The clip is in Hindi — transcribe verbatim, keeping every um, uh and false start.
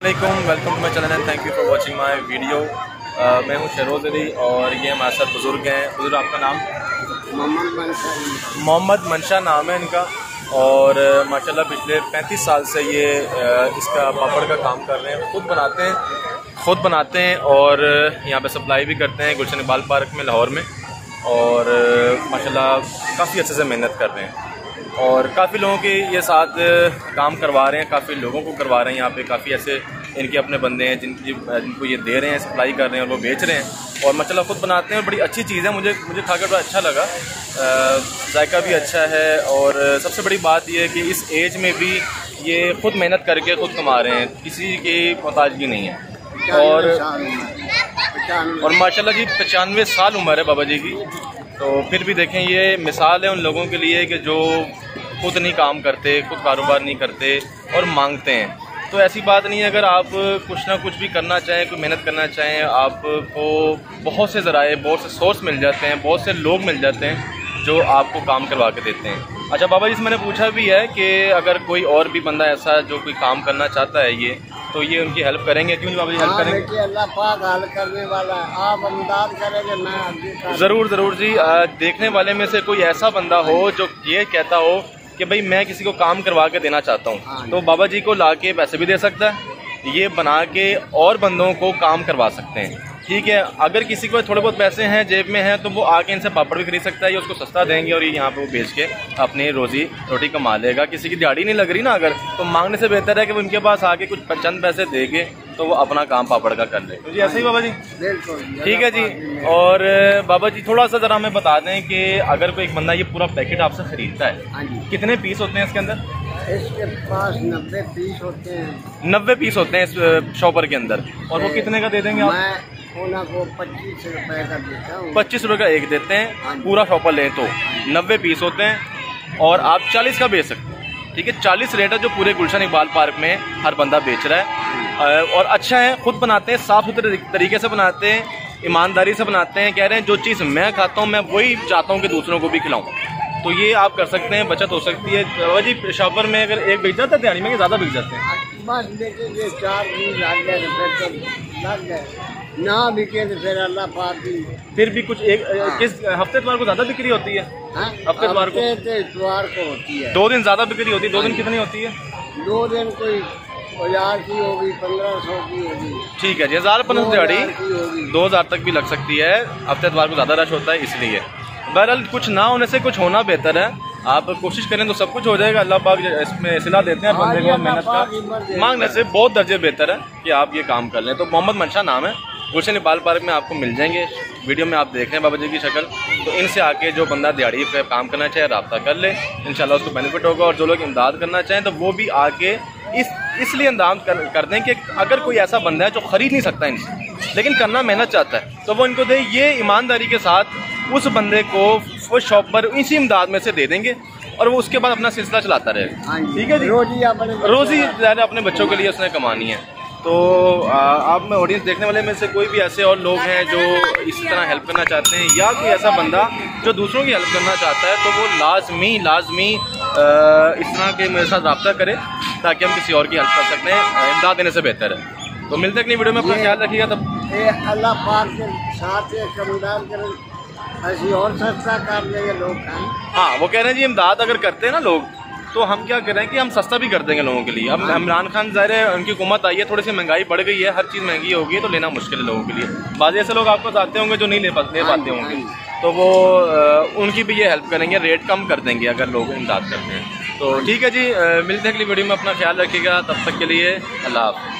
अस्सलामुअलैकुम, welcome to my channel and thank you for watching my video. मैं हूं शहरोज़ अली और ये हमारे साथ बुज़ुर्ग हैं। बुज़ुर्ग, आपका नाम? मोहम्मद मंशा। मोहम्मद मंशा नाम है इनका और माशाल्लाह पिछले पैंतीस साल से ये इसका पापड़ का काम कर रहे हैं। खुद बनाते हैं खुद बनाते हैं और यहाँ पे सप्लाई भी करते हैं गुलशन इकबाल पार्क में लाहौर में। और माशाल्लाह काफ़ी अच्छे से मेहनत कर रहे हैं और काफ़ी लोगों के ये साथ काम करवा रहे हैं, काफ़ी लोगों को करवा रहे हैं। यहाँ पे काफ़ी ऐसे इनके अपने बंदे हैं जिनकी जिनको ये दे रहे हैं, सप्लाई कर रहे हैं और वो बेच रहे हैं और माशाल्लाह खुद बनाते हैं। बड़ी अच्छी चीज़ है, मुझे मुझे खाकर बड़ा अच्छा लगा। जायका भी अच्छा है और सबसे बड़ी बात ये है कि इस एज में भी ये खुद मेहनत करके खुद कमा रहे हैं, किसी की मोहताजगी नहीं है। और और माशाल्लाह जी पचानवे साल उम्र है बाबा जी की, तो फिर भी देखें ये मिसाल है उन लोगों के लिए कि जो खुद नहीं काम करते, खुद कारोबार नहीं करते और मांगते हैं। तो ऐसी बात नहीं है, अगर आप कुछ ना कुछ भी करना चाहें, कोई मेहनत करना चाहें, आपको बहुत से ज़राए, बहुत से सोर्स मिल जाते हैं, बहुत से लोग मिल जाते हैं जो आपको काम करवा के देते हैं। अच्छा बाबा जी से मैंने पूछा भी है कि अगर कोई और भी बंदा ऐसा जो कोई काम करना चाहता है ये तो ये उनकी हेल्प करेंगे? क्यों बाबा जी हेल्प करेंगे? अल्लाह पाक हल करने वाला है, आप अमदाद करेंगे, मैं ज़रूर ज़रूर जी। देखने वाले में से कोई ऐसा बंदा हो जो ये कहता हो कि भाई मैं किसी को काम करवा के देना चाहता हूँ, तो बाबा जी को ला के पैसे भी दे सकता है, ये बना के और बंदों को काम करवा सकते हैं। ठीक है, अगर किसी को थोड़े बहुत पैसे हैं जेब में हैं तो वो आके इनसे पापड़ भी खरीद सकता है, ये उसको सस्ता देंगे और ये यहाँ पे वो बेच के अपनी रोजी रोटी कमा लेगा। किसी की दिहाड़ी नहीं लग रही ना अगर, तो मांगने से बेहतर है कि वो उनके पास आके कुछ चंद पैसे देंगे तो वो अपना काम पापड़ का कर ले। तो जी ऐसे ही बाबा जी, ठीक है जी। और बाबा जी थोड़ा सा ज़रा हमें बता दें कि अगर कोई एक बंदा ये पूरा पैकेट आपसे खरीदता है, कितने पीस होते हैं इसके अंदर? इसके पास नब्बे पीस होते हैं। नब्बे पीस होते हैं इस शॉपर के अंदर, और वो कितने का दे देंगे आप? मैं ओना को पच्चीस रुपए का देता हूँ। पच्चीस रुपए का एक देते हैं, पूरा शॉपर लें तो नब्बे पीस होते हैं और आप चालीस का बेच सकते हैं। ठीक है, चालीस रेट है जो पूरे गुलशन इकबाल पार्क में हर बंदा बेच रहा है और अच्छा है। खुद बनाते हैं, साफ सुथरे तरीके से बनाते हैं, ईमानदारी से बनाते हैं। कह रहे हैं जो चीज़ मैं खाता हूँ मैं वही चाहता हूँ कि दूसरों को भी खिलाऊँ, तो ये आप कर सकते हैं, बचत हो सकती है। बाबा जी शॉपर में अगर एक बिक जाता है दिहाड़ी में, ज़्यादा बिक जाते हैं? बस देखिए चार दिन लग गए फिर तो लग गए, ना बिके तो फिर अल्लाह पाक भी फिर भी कुछ एक किस हफ्ते इतवार को ज़्यादा बिक्री होती है? हफ्ते इतवार को इतवार को होती है। दो दिन ज़्यादा बिक्री होती है। दो दिन कितनी होती है? दो दिन कोई हजार की होगी, पंद्रह सौ की होगी। ठीक है जी, हज़ार पंद्रह दिहाड़ी दो हज़ार तक भी लग सकती है। हफ्ते इतवार को ज़्यादा रश होता है इसलिए। बहरहाल कुछ ना होने से कुछ होना बेहतर है, आप कोशिश करें तो सब कुछ हो जाएगा। अल्लाह पाक इसमें सिला देते हैं बंदे को, मेहनत का मांगने से बहुत दर्जे बेहतर है कि आप ये काम कर लें। तो मोहम्मद मंशा नाम है, गुलशन इकबाल पार्क में आपको मिल जाएंगे। वीडियो में आप देख रहे हैं बाबा जी की शक्ल, तो इनसे आके जो बंदा दिहाड़ी पे काम करना चाहे रब्ता कर ले, इंशाल्लाह उसको बेनिफिट होगा। और जो लोग इमदाद करना चाहें तो वो भी आके इस इसलिए इमदाद कर, कर दें कि अगर कोई ऐसा बंदा है जो ख़रीद नहीं सकता इनसे लेकिन करना मेहनत चाहता है तो वो इनको दे। ये ईमानदारी के साथ उस बंदे को वो शॉप पर इसी इमदाद में से दे देंगे और वो उसके बाद अपना सिलसिला चलाता रहेगा। ठीक है जी, रोजी रोजी ज़्यादा अपने बच्चों के लिए उसने कमानी है। तो आप में ऑडियंस देखने वाले में से कोई भी ऐसे और लोग हैं जो इसी तरह हेल्प करना चाहते हैं या कोई ऐसा बंदा जो दूसरों की हेल्प करना चाहता है, तो वो लाजमी लाजमी इस तरह के मेरे साथ रब्ता करे ताकि हम किसी और की हेल्प कर सकते हैं। इमदाद देने से बेहतर है। तो मिलते नहीं वीडियो में, अपना ख्याल रखिएगा। तब अल्लाह पाक के साथ कमदार करें, ऐसी और सस्ता कर लेंगे लोग। हाँ, वो कह रहे हैं जी इमदाद अगर करते हैं ना लोग तो हम क्या करें कि हम सस्ता भी कर देंगे लोगों के लिए। अब इमरान खान ज़ाहिर है उनकी हुकूमत आई है, थोड़ी सी महंगाई बढ़ गई है, हर चीज़ महंगी हो गई है, तो लेना मुश्किल है लोगों के लिए। बाज़ ऐसे लोग आपको आते होंगे जो नहीं ले पाते पाते होंगे, तो वो उनकी भी ये हेल्प करेंगे, रेट कम कर देंगे अगर लोग इमदाद करते हैं। तो ठीक है जी, मिलते हैं अगली वीडियो में, अपना ख्याल रखिएगा। तब तक के लिए अल्लाह हाफ़िज़।